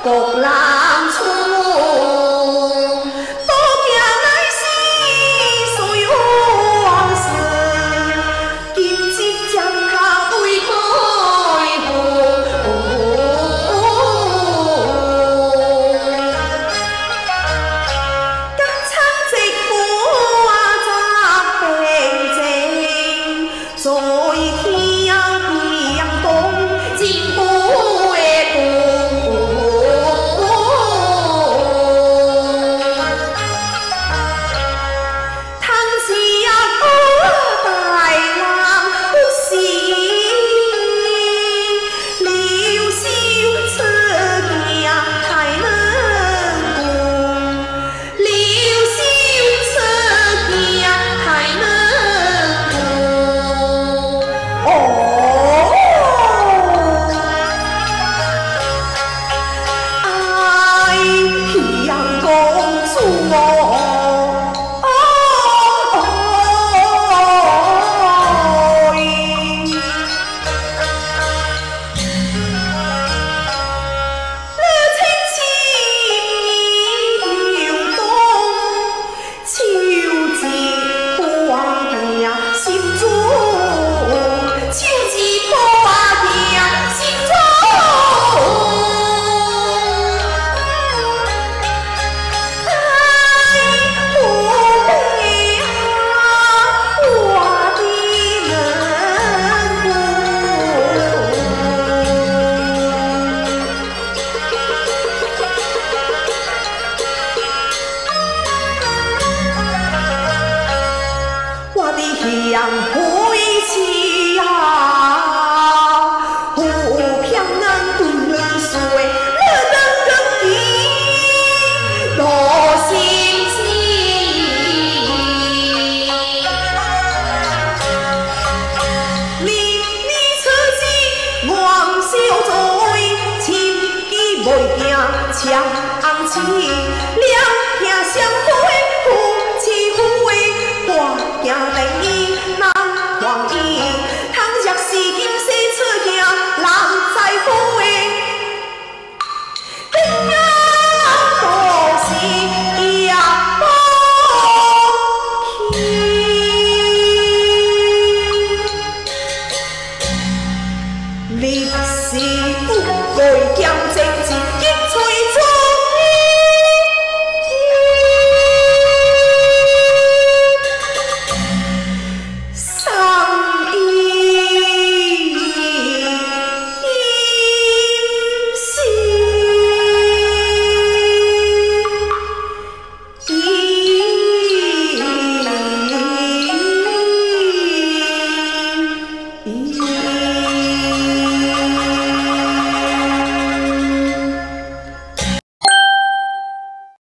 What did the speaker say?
各人出，多惊来世随往事，今日将他对开付。甘参这苦杂平静，所以天东进不为步。向回去啊，湖漂南渡流水，热灯更比多心机。你出自王小嘴，亲机袂惊枪红旗，两兄相会夫妻夫为我行第一。黄衣，倘若是今世出行，人在府内，天涯多是也不去。历史不改，强正直。